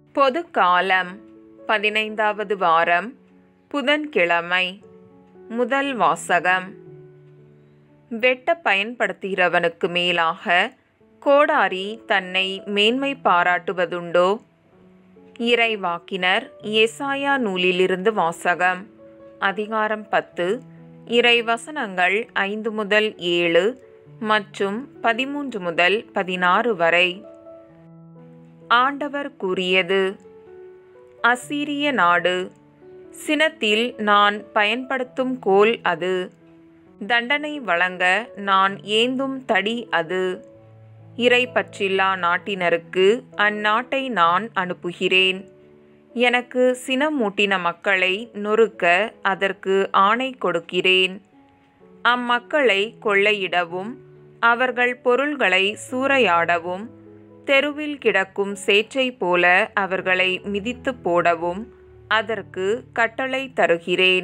பொது காலம் 15வது வாரம் புதன்கிழமை. முதல் வாசகம். வெட்ட பயன்படுத்துகிறவனுக்கு மேலாக கோடாரி தன்னை மேன்மை பாராட்டுவதுண்டோ? இறைவாக்கினர் எசாயா நூலிலிருந்து வாசகம். அதிகாரம் 10, இறை வசனங்கள் 5 முதல் 7 மற்றும் 13 முதல் 16 வரை. ஆண்டவர் கூறியது: அசீரிய நாடு, சினத்தில் நான் பயன்படுத்தும் கோல் அது, தண்டனை வழங்க நான் ஏந்தும் தடி அது. இறைப்பற்றில்லா நாட்டினருக்கு அந்நாட்டை நான் அனுப்புகிறேன். எனக்கு சினமூட்டின மக்களை நொறுக்க அதற்கு ஆணை கொடுக்கிறேன். அம்மக்களை கொள்ளையிடவும் அவர்கள் பொருள்களை சூறையாடவும் தெருவில் கிடக்கும் சேற்றை போல அவர்களை மிதித்து போடவும் அதற்கு கட்டளை தருகிறேன்.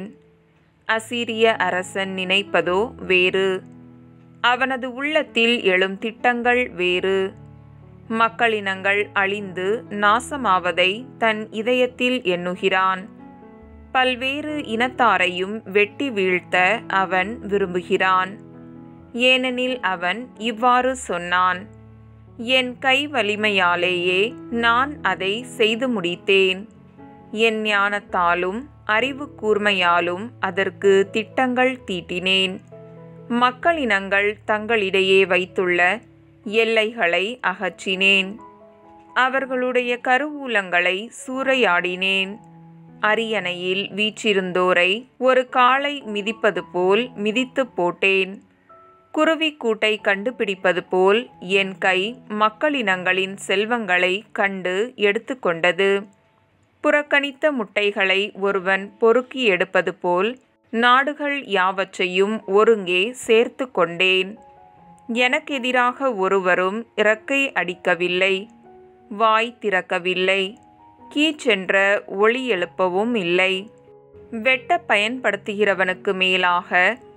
அசீரிய அரசன் நினைப்பதோ வேறு, அவனது உள்ளத்தில் எழும் திட்டங்கள் வேறு. மக்களினங்கள் அழிந்து நாசமாவதை தன் இதயத்தில் எண்ணுகிறான். பல்வேறு இனத்தாரையும் வெட்டி வீழ்த்த அவன் விரும்புகிறான். ஏனெனில் அவன் இவ்வாறு சொன்னான்: என் கை வலிமையாலேயே நான் அதை செய்து முடித்தேன். என் ஞானத்தாலும் அறிவு கூர்மையாலும் அதற்கு திட்டங்கள் தீட்டினேன். மக்களினங்கள் தங்களிடையே வைத்துள்ள எல்லைகளை அகற்றினேன். அவர்களுடைய கருவூலங்களை சூறையாடினேன். அரியணையில் வீற்றிருந்தோரை ஒரு காளை மிதிப்பது போல் மிதித்து போட்டேன். குருவி கூட்டை கண்டுபிடிப்பது போல் என் கை மக்களினங்களின் செல்வங்களை கண்டு எடுத்து கொண்டது. புறக்கணித்த முட்டைகளை ஒருவன் பொறுக்கி எடுப்பது போல் நாடுகள் யாவற்றையும் ஒருங்கே சேர்த்து கொண்டேன். எனக்கெதிராக ஒருவரும் இறக்கை அடிக்கவில்லை, வாய் திறக்கவில்லை, கீச்சென்ற ஒளி எழுப்பவும் இல்லை. வெட்ட பயன்படுத்துகிறவனுக்கு மேலாக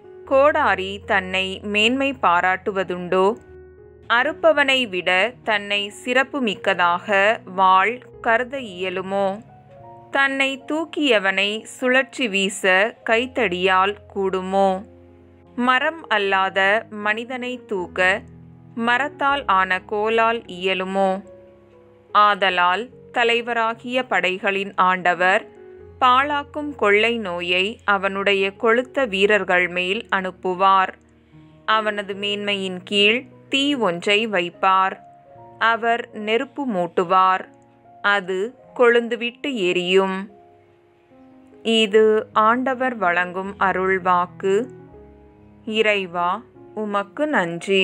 கோடாரி தன்னை மேன்மை பாராட்டுவதுண்டோ? அறுப்பவனை விட தன்னை சிறப்பு மிக்கதாக வாள் கருத இயலுமோ? தன்னை தூக்கியவனை சுழற்றி வீச கைத்தடியால் கூடுமோ? மரம் அல்லாத மனிதனை தூக்க மரத்தால் ஆன கோலால் இயலுமோ? ஆதலால் தலைவராகிய படைகளின் ஆண்டவர் பாழாக்கும் கொள்ளை நோயை அவனுடைய கொழுத்த வீரர்கள் மேல் அனுப்புவார். அவனது மேன்மையின் கீழ் தீ ஒன்றை வைப்பார். அவர் நெருப்பு மூட்டுவார், அது கொழுந்துவிட்டு எரியும். இது ஆண்டவர் வழங்கும் அருள்வாக்கு. இறைவா, உமக்கு நன்றி.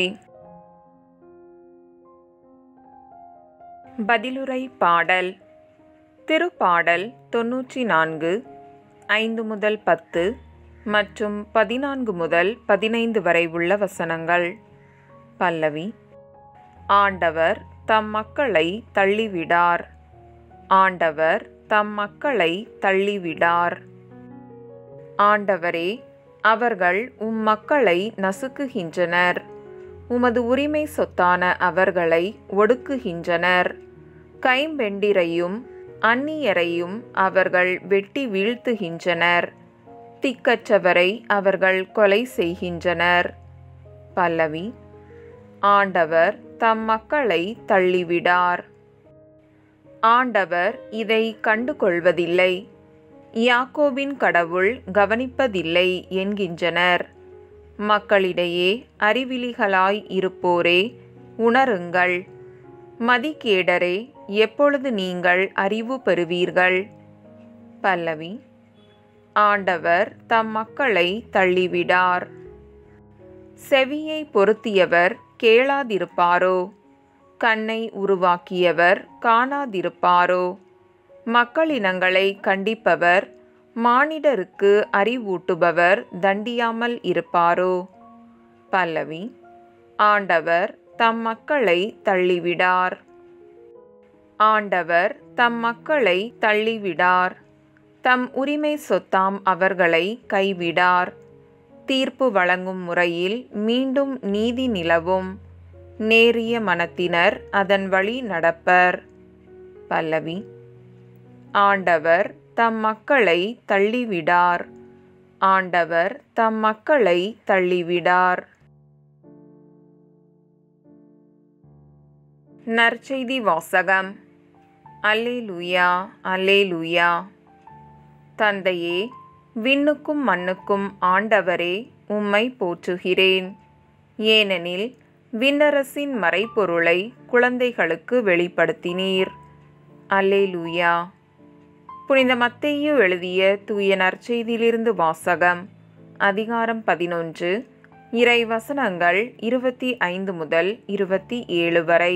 பதிலுரை பாடல். திருப்பாடல் 94, 5 முதல் 10 மற்றும் 14 முதல் 15 வரை உள்ள வசனங்கள். பல்லவி. ஆண்டவர் தம் மக்களை தள்ளிவிடார். ஆண்டவர் தம் மக்களை தள்ளிவிடார். ஆண்டவரே, அவர்கள் உம் மக்களை நசுக்குகின்றனர். உமது உரிமை சொத்தான அவர்களை ஒடுக்குகின்றனர். கைம்பெண்டிரையும் அந்நியரையும் அவர்கள் வெட்டி வீழ்த்துகின்றனர். திக்கற்றவரை அவர்கள் கொலை செய்கின்றனர். பல்லவி. ஆண்டவர் தம் மக்களை தள்ளிவிடார். ஆண்டவர் இதை கண்டுகொள்வதில்லை, யாக்கோபின் கடவுள் கவனிப்பதில்லை என்கின்றனர். மக்களிடையே அறிவிலிகளாய் இருப்போரே, உணருங்கள். மதிகேடரே, எப்பொழுது நீங்கள் அறிவு பெறுவீர்கள்? பல்லவி. ஆண்டவர் தம் மக்களை தள்ளிவிடார். செவியை பொருத்தியவர் கேளாதிருப்பாரோ? கண்ணை உருவாக்கியவர் காணாதிருப்பாரோ? மக்களினங்களை கண்டிப்பவர், மானிடருக்கு அறிவூட்டுபவர் தண்டியாமல் இருப்பாரோ? பல்லவி. ஆண்டவர் தம் மக்களை தள்ளிவிடார். ஆண்டவர் தம் மக்களை தள்ளிவிடார். தம் உரிமை சொத்தாம் அவர்களை கைவிடார். தீர்ப்பு வழங்கும் முறையில் மீண்டும் நீதி நிலவும். நேரிய மனத்தினர் அதன் வழி நடப்பர். பல்லவி. ஆண்டவர் தம் மக்களை தள்ளிவிடார். ஆண்டவர் தம் மக்களை தள்ளிவிடார். நற்செய்தி வாசகம். அல்லேலூயா, அல்லேலூயா. தந்தையே, விண்ணுக்கும் மண்ணுக்கும் ஆண்டவரே, உம்மை போற்றுகிறேன். ஏனெனில் விண்ணரசின் மறைபொருளை குழந்தைகளுக்கு வெளிப்படுத்தினீர். அல்லேலூயா. புனித மத்தேயு எழுதிய தூய நற்செய்தியிலிருந்து வாசகம். அதிகாரம் 11, இறை வசனங்கள் 25 முதல் 27 வரை.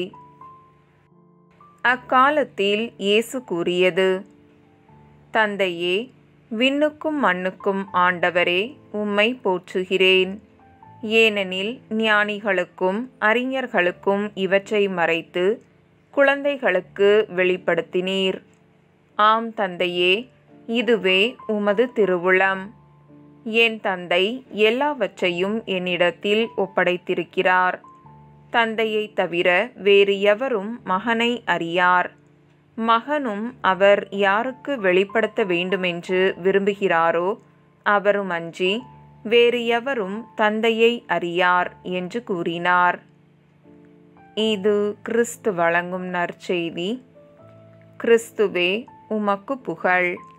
அக்காலத்தில் இயேசு கூறியது: தந்தையே, விண்ணுக்கும் மண்ணுக்கும் ஆண்டவரே, உம்மை போற்றுகிறேன். ஏனெனில் ஞானிகளுக்கும் அறிஞர்களுக்கும் இவற்றை மறைத்து குழந்தைகளுக்கு வெளிப்படுத்தினீர். ஆம் தந்தையே, இதுவே உமது திருவுளம். என் தந்தை எல்லாவற்றையும் என்னிடத்தில் ஒப்படைத்திருக்கிறார். தந்தையை தவிர வேறு எவரும் மகனை அறியார். மகனும் அவர் யாருக்கு வெளிப்படுத்த வேண்டுமென்று விரும்புகிறாரோ அவருமன்றி வேறு எவரும் தந்தையை அறியார் என்று கூறினார். இது கிறிஸ்து வழங்கும் நற்செய்தி. கிறிஸ்துவே, உமக்கு புகழ்.